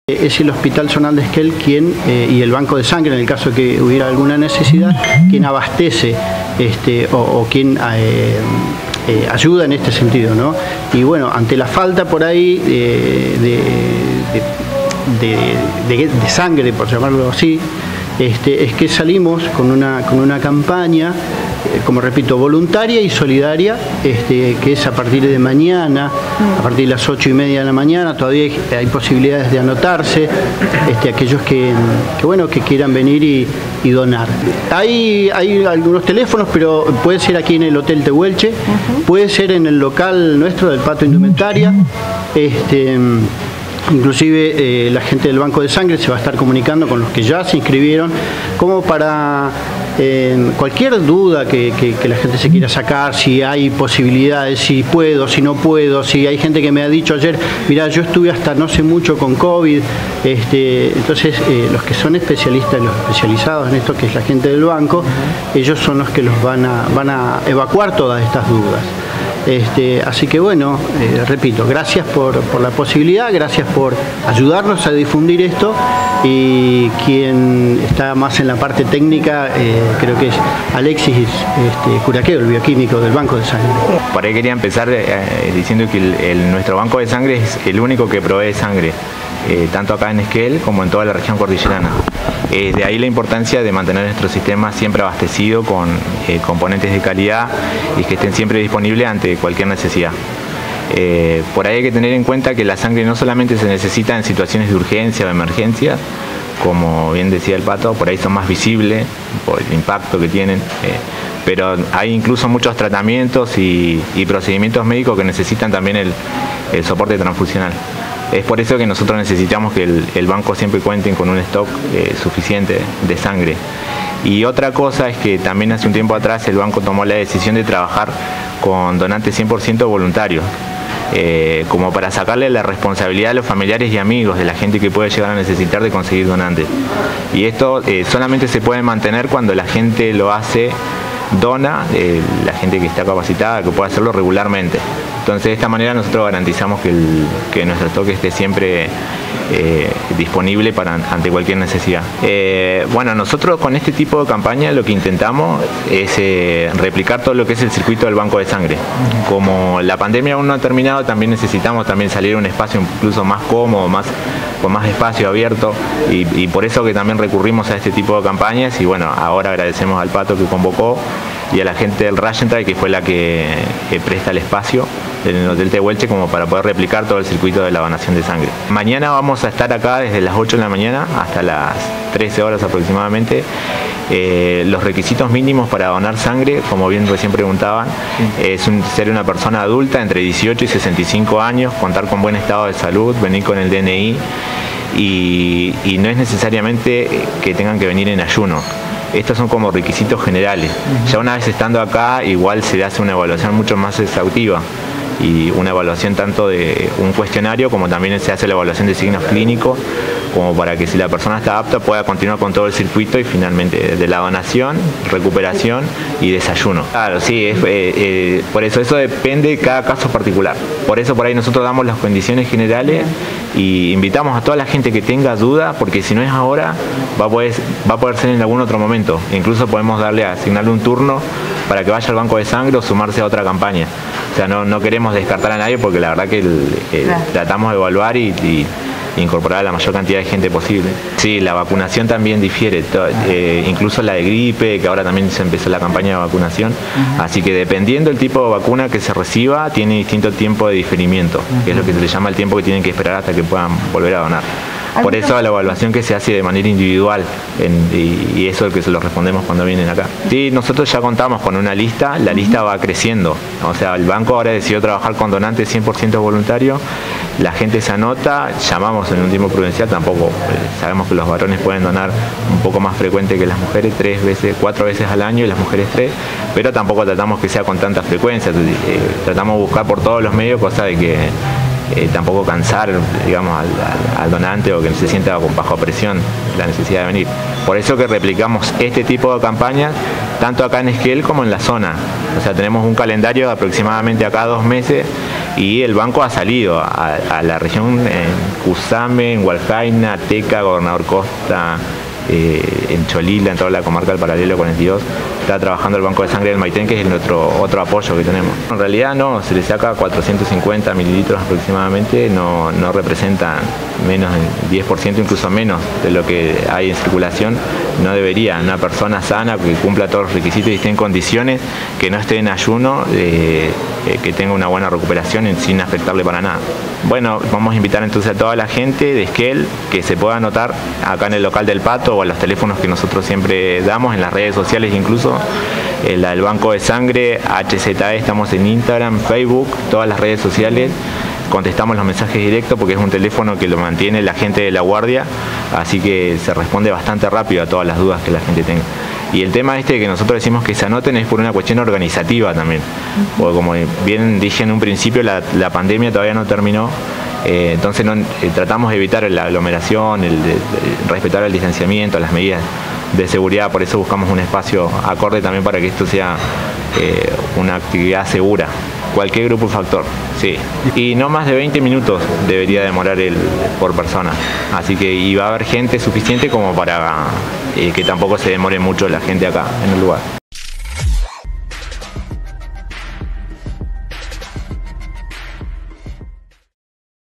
Es el Hospital Zonal de Esquel quien, y el Banco de Sangre, en el caso de que hubiera alguna necesidad, quien abastece o quien ayuda en este sentido, ¿no? Y bueno, ante la falta por ahí de sangre, por llamarlo así, es que salimos con una campaña, como repito, voluntaria y solidaria, que es a partir de mañana, a partir de las 8:30 de la mañana. Todavía hay posibilidades de anotarse, aquellos que quieran venir y donar. Hay algunos teléfonos, pero puede ser aquí en el Hotel Tehuelche, puede ser en el local nuestro del Pato Indumentaria. Inclusive la gente del Banco de Sangre se va a estar comunicando con los que ya se inscribieron, como para cualquier duda que la gente se quiera sacar, si hay posibilidades, si puedo, si no puedo, si hay gente que me ha dicho ayer, mira, yo estuve hasta no sé mucho con COVID, entonces los que son especialistas, los especializados en esto, que es la gente del banco, ellos son los que los van a evacuar todas estas dudas. Así que bueno, repito, gracias por la posibilidad, gracias por ayudarnos a difundir esto, y quien está más en la parte técnica creo que es Alexis Curaqueo, el bioquímico del Banco de Sangre. Por ahí quería empezar diciendo que nuestro Banco de Sangre es el único que provee sangre, tanto acá en Esquel como en toda la región cordillerana. De ahí la importancia de mantener nuestro sistema siempre abastecido con componentes de calidad y que estén siempre disponibles ante cualquier necesidad. Por ahí hay que tener en cuenta que la sangre no solamente se necesita en situaciones de urgencia o emergencia, como bien decía el Pato, por ahí son más visibles por el impacto que tienen, pero hay incluso muchos tratamientos y procedimientos médicos que necesitan también el soporte transfusional. Es por eso que nosotros necesitamos que el banco siempre cuente con un stock suficiente de sangre. Y otra cosa es que también hace un tiempo atrás el banco tomó la decisión de trabajar con donantes 100% voluntarios, como para sacarle la responsabilidad a los familiares y amigos de la gente que puede llegar a necesitar de conseguir donantes. Y esto solamente se puede mantener cuando la gente lo hace, dona, la gente que está capacitada, que puede hacerlo regularmente. Entonces, de esta manera nosotros garantizamos que nuestro stock esté siempre disponible ante cualquier necesidad. Bueno, nosotros con este tipo de campaña lo que intentamos es replicar todo lo que es el circuito del Banco de Sangre. Como la pandemia aún no ha terminado, también necesitamos salir a un espacio incluso más cómodo, con más espacio abierto, y por eso que también recurrimos a este tipo de campañas. Y bueno, ahora agradecemos al Pato que convocó y a la gente del Rayenthal, que fue la que presta el espacio en el Hotel Tehuelche, como para poder replicar todo el circuito de la donación de sangre. Mañana vamos a estar acá desde las 8 de la mañana hasta las 13 horas aproximadamente. Los requisitos mínimos para donar sangre, como bien recién preguntaban, es ser una persona adulta entre 18 y 65 años, contar con buen estado de salud, venir con el DNI, y no es necesariamente que tengan que venir en ayuno. Estos son como requisitos generales. Ya una vez estando acá, igual se hace una evaluación mucho más exhaustiva, y una evaluación tanto de un cuestionario como también se hace la evaluación de signos clínicos, como para que si la persona está apta pueda continuar con todo el circuito, y finalmente de la donación, recuperación y desayuno. Claro, sí, por eso depende de cada caso particular. Por eso por ahí nosotros damos las condiciones generales y invitamos a toda la gente que tenga duda, porque si no es ahora, va a poder ser en algún otro momento. Incluso podemos asignarle un turno para que vaya al Banco de Sangre o sumarse a otra campaña. O sea, no queremos descartar a nadie, porque la verdad que tratamos de evaluar y incorporar a la mayor cantidad de gente posible. Sí, la vacunación también difiere, incluso la de gripe, que ahora también se empezó la campaña de vacunación, así que dependiendo del tipo de vacuna que se reciba, tiene distinto tiempo de diferimiento, que es lo que se le llama el tiempo que tienen que esperar hasta que puedan volver a donar. Por eso la evaluación que se hace de manera individual, y eso es lo que se lo respondemos cuando vienen acá. Sí, nosotros ya contamos con una lista, la lista va creciendo. O sea, el banco ahora decidió trabajar con donantes 100% voluntarios, la gente se anota, llamamos en un tiempo prudencial, tampoco sabemos que los varones pueden donar un poco más frecuente que las mujeres, 4 veces al año, y las mujeres 3, pero tampoco tratamos que sea con tanta frecuencia, tratamos de buscar por todos los medios, cosa de que tampoco cansar, digamos, al donante, o que se sienta bajo presión la necesidad de venir. Por eso que replicamos este tipo de campañas tanto acá en Esquel como en la zona. O sea, tenemos un calendario de aproximadamente acá 2 meses Y el banco ha salido a la región, en Cusame, en Hualjaina, Teca, Gobernador Costa, en Cholila, en toda la comarca del Paralelo 42, está trabajando el Banco de Sangre del Maitén, que es nuestro otro apoyo que tenemos. En realidad no, se le saca 450 mililitros aproximadamente, no representa menos del 10%, incluso menos de lo que hay en circulación. No debería, una persona sana que cumpla todos los requisitos y esté en condiciones, que no esté en ayuno, que tenga una buena recuperación sin afectarle para nada. Bueno, vamos a invitar entonces a toda la gente de Esquel que se pueda anotar acá en el local del Pato o a los teléfonos que nosotros siempre damos, en las redes sociales incluso, el Banco de Sangre, HZE, estamos en Instagram, Facebook, todas las redes sociales. Contestamos los mensajes directos porque es un teléfono que lo mantiene la gente de la guardia, así que se responde bastante rápido a todas las dudas que la gente tenga. Y el tema que nosotros decimos que se anoten es por una cuestión organizativa también, porque como bien dije en un principio, la pandemia todavía no terminó, entonces tratamos de evitar la aglomeración, respetar el distanciamiento, las medidas de seguridad, por eso buscamos un espacio acorde también para que esto sea una actividad segura. Cualquier grupo factor, sí. Y no más de 20 minutos debería demorar por persona. Así que y va a haber gente suficiente como para que tampoco se demore mucho la gente acá en el lugar.